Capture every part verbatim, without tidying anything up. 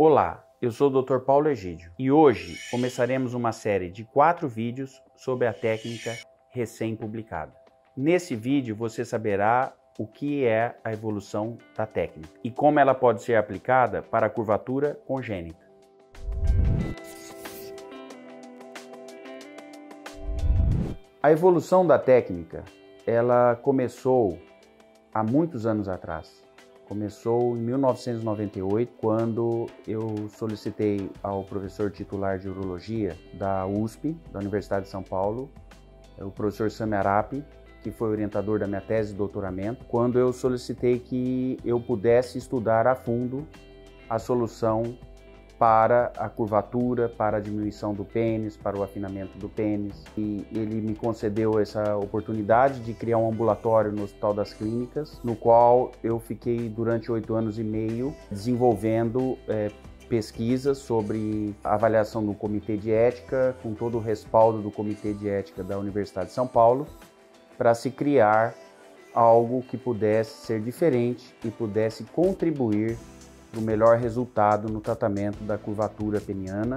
Olá, eu sou o doutor Paulo Egídio e hoje começaremos uma série de quatro vídeos sobre a técnica recém-publicada. Nesse vídeo você saberá o que é a evolução da técnica e como ela pode ser aplicada para a curvatura congênita. A evolução da técnica, ela começou há muitos anos atrás. Começou em mil novecentos e noventa e oito, quando eu solicitei ao professor titular de urologia da U S P, da Universidade de São Paulo, o professor Sami Arap, que foi orientador da minha tese de doutoramento, quando eu solicitei que eu pudesse estudar a fundo a solução para a curvatura, para a diminuição do pênis, para o afinamento do pênis. E ele me concedeu essa oportunidade de criar um ambulatório no Hospital das Clínicas, no qual eu fiquei durante oito anos e meio desenvolvendo é, pesquisas sobre a avaliação do Comitê de Ética, com todo o respaldo do Comitê de Ética da Universidade de São Paulo, para se criar algo que pudesse ser diferente e pudesse contribuir para o melhor resultado no tratamento da curvatura peniana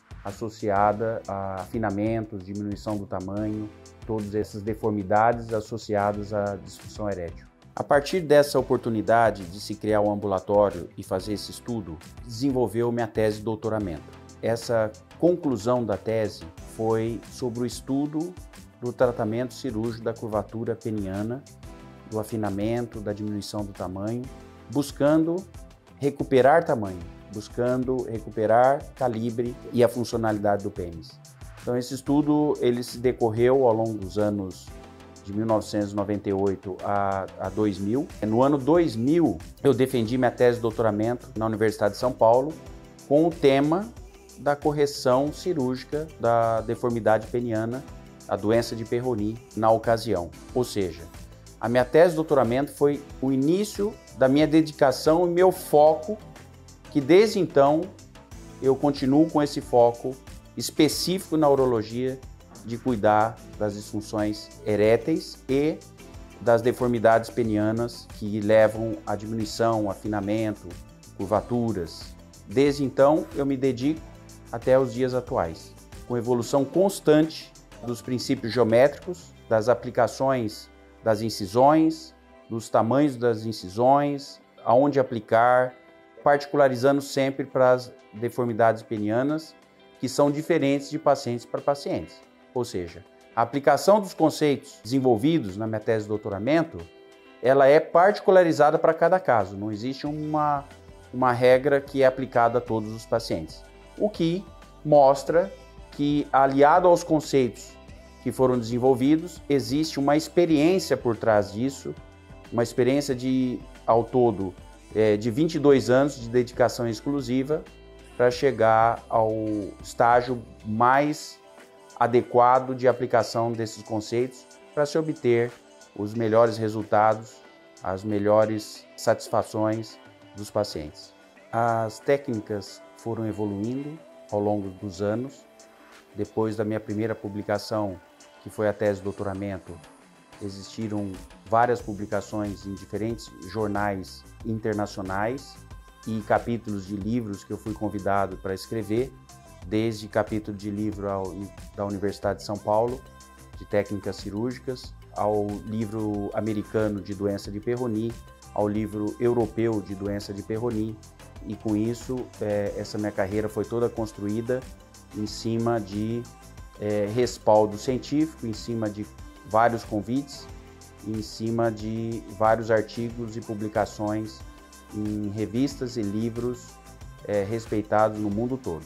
associada a afinamentos, diminuição do tamanho, todas essas deformidades associadas à disfunção erétil. A partir dessa oportunidade de se criar um ambulatório e fazer esse estudo, desenvolveu minha tese de doutoramento. Essa conclusão da tese foi sobre o estudo do tratamento cirúrgico da curvatura peniana, do afinamento, da diminuição do tamanho, buscando recuperar tamanho, buscando recuperar calibre e a funcionalidade do pênis. Então esse estudo ele se decorreu ao longo dos anos de mil novecentos e noventa e oito a, a dois mil. No ano dois mil eu defendi minha tese de doutoramento na Universidade de São Paulo com o tema da correção cirúrgica da deformidade peniana, a doença de Peyronie, na ocasião. Ou seja, a minha tese de doutoramento foi o início da minha dedicação e meu foco, que desde então eu continuo com esse foco específico na urologia de cuidar das disfunções eréteis e das deformidades penianas que levam à diminuição, afinamento, curvaturas. Desde então eu me dedico até os dias atuais, com evolução constante dos princípios geométricos, das aplicações das incisões, dos tamanhos das incisões, aonde aplicar, particularizando sempre para as deformidades penianas, que são diferentes de pacientes para pacientes. Ou seja, a aplicação dos conceitos desenvolvidos na minha tese de doutoramento, ela é particularizada para cada caso, não existe uma, uma regra que é aplicada a todos os pacientes. O que mostra que, aliado aos conceitos que foram desenvolvidos, existe uma experiência por trás disso, uma experiência de, ao todo, é, de vinte e dois anos de dedicação exclusiva para chegar ao estágio mais adequado de aplicação desses conceitos para se obter os melhores resultados, as melhores satisfações dos pacientes. As técnicas foram evoluindo ao longo dos anos. Depois da minha primeira publicação, que foi a tese de doutoramento, existiram várias publicações em diferentes jornais internacionais e capítulos de livros que eu fui convidado para escrever, desde capítulo de livro ao, da Universidade de São Paulo, de técnicas cirúrgicas, ao livro americano de doença de Peyronie, ao livro europeu de doença de Peyronie, e com isso é, essa minha carreira foi toda construída em cima de é, respaldo científico, em cima de vários convites, em cima de vários artigos e publicações em revistas e livros é, respeitados no mundo todo.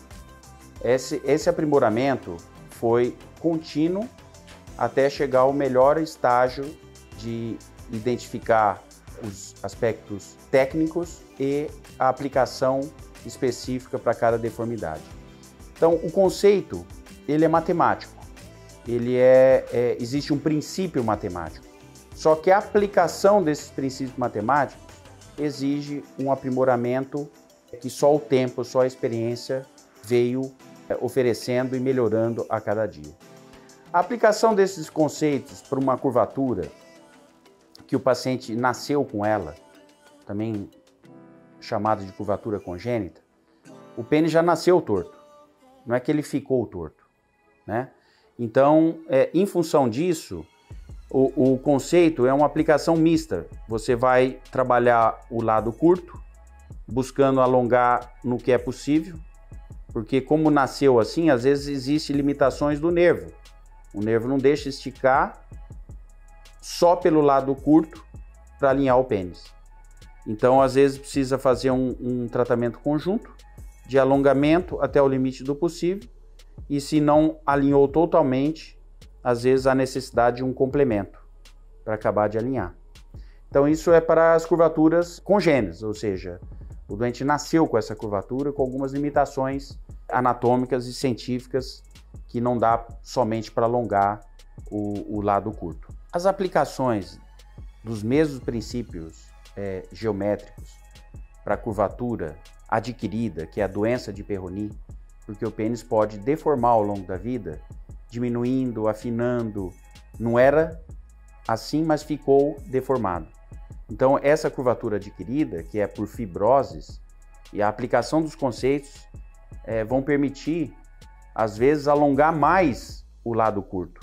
Esse, esse aprimoramento foi contínuo até chegar ao melhor estágio de identificar os aspectos técnicos e a aplicação específica para cada deformidade. Então, o conceito ele é matemático, ele é, é, existe um princípio matemático, só que a aplicação desses princípios matemáticos exige um aprimoramento que só o tempo, só a experiência veio é, oferecendo e melhorando a cada dia. A aplicação desses conceitos para uma curvatura que o paciente nasceu com ela, também chamada de curvatura congênita, o pênis já nasceu torto, não é que ele ficou torto, né? Então, é, em função disso, o, o conceito é uma aplicação mista. Você vai trabalhar o lado curto, buscando alongar no que é possível, porque como nasceu assim, às vezes existem limitações do nervo. O nervo não deixa esticar só pelo lado curto para alinhar o pênis. Então, às vezes, precisa fazer um, um tratamento conjunto de alongamento até o limite do possível, e se não alinhou totalmente, às vezes há necessidade de um complemento para acabar de alinhar. Então, isso é para as curvaturas congênitas, ou seja, o doente nasceu com essa curvatura, com algumas limitações anatômicas e científicas que não dá somente para alongar o, o lado curto. As aplicações dos mesmos princípios é, geométricos para a curvatura adquirida, que é a doença de Peyronie, porque o pênis pode deformar ao longo da vida, diminuindo, afinando. Não era assim, mas ficou deformado. Então, essa curvatura adquirida, que é por fibroses, e a aplicação dos conceitos é, vão permitir, às vezes, alongar mais o lado curto.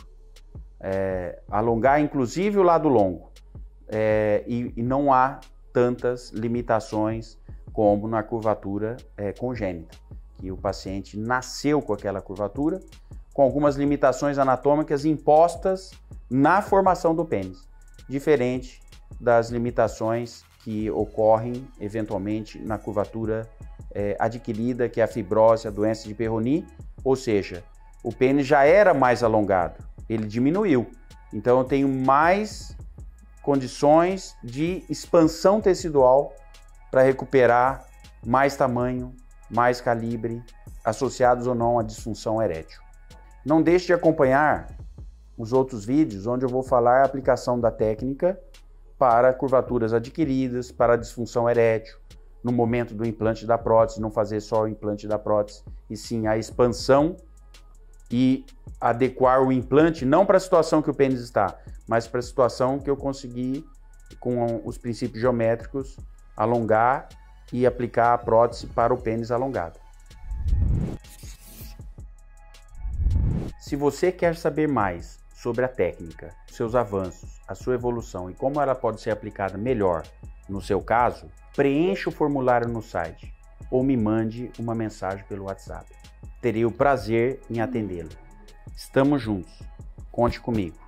É, alongar, inclusive, o lado longo. É, e, e não há tantas limitações como na curvatura é, congênita, que o paciente nasceu com aquela curvatura, com algumas limitações anatômicas impostas na formação do pênis, diferente das limitações que ocorrem eventualmente na curvatura é, adquirida, que é a fibrose, a doença de Peyronie, ou seja, o pênis já era mais alongado, ele diminuiu, então eu tenho mais condições de expansão tecidual para recuperar mais tamanho, mais calibre, associados ou não à disfunção erétil. Não deixe de acompanhar os outros vídeos onde eu vou falar a aplicação da técnica para curvaturas adquiridas, para a disfunção erétil, no momento do implante da prótese, não fazer só o implante da prótese, e sim a expansão e adequar o implante não para a situação que o pênis está, mas para a situação que eu consegui, com os princípios geométricos, alongar e aplicar a prótese para o pênis alongado. Se você quer saber mais sobre a técnica, seus avanços, a sua evolução e como ela pode ser aplicada melhor no seu caso, preencha o formulário no site ou me mande uma mensagem pelo WhatsApp. Terei o prazer em atendê-lo. Estamos juntos. Conte comigo.